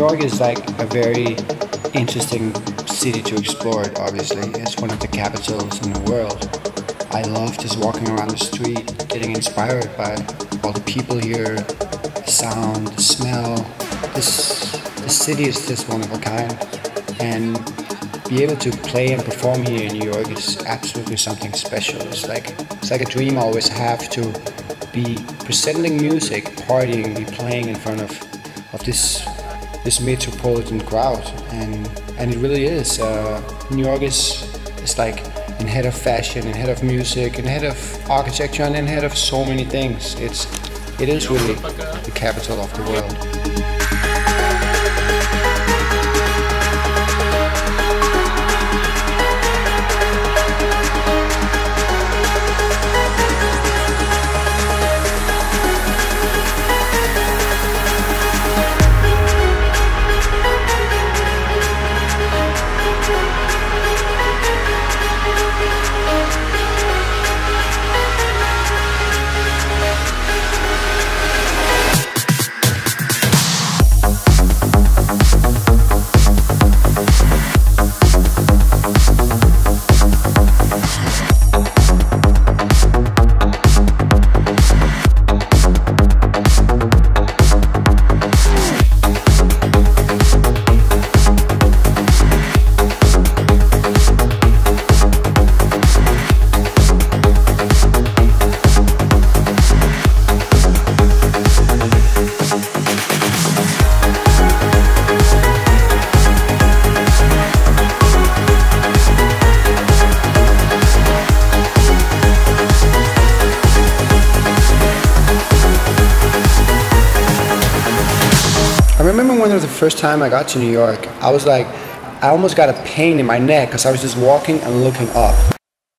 York is like a very interesting city to explore, obviously. It's one of the capitals in the world. I love just walking around the street, getting inspired by all the people here, the sound, the smell. The city is just one of a kind. And be able to play and perform here in New York is absolutely something special. It's like a dream I always have, to be presenting music, partying, be playing in front of this metropolitan crowd, and it really is. New York is like in head of fashion, in head of music, in head of architecture, and in head of so many things. It is really the capital of the world. I remember one of the first time I got to New York, I was like, I almost got a pain in my neck because I was just walking and looking up.